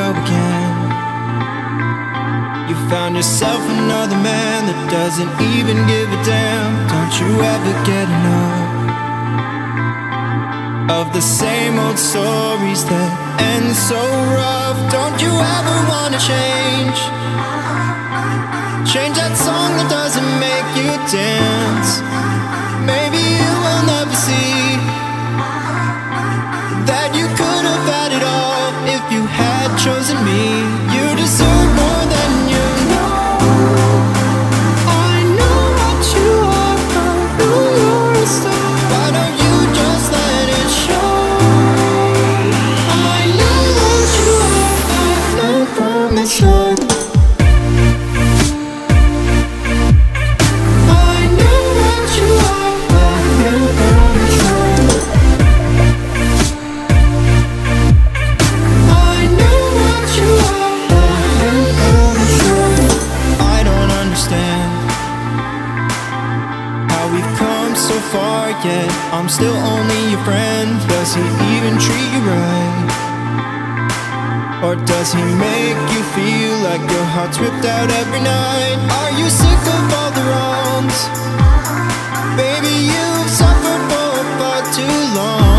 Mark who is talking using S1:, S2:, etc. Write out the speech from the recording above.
S1: go again. You found yourself another man that doesn't even give a damn. Don't you ever get enough of the same old stories that end so rough? Don't you ever wanna change? Change that song that doesn't make you dance. Maybe you will never see that you could have had it all if you had chosen me. You deserve more than you know. I know what you are, I know you're a star. Why don't you just let it show? I know what you are, I've learned from the start. Yet I'm still only your friend. Does he even treat you right? Or does he make you feel like your heart's ripped out every night? Are you sick of all the wrongs? Baby, you've suffered for far too long.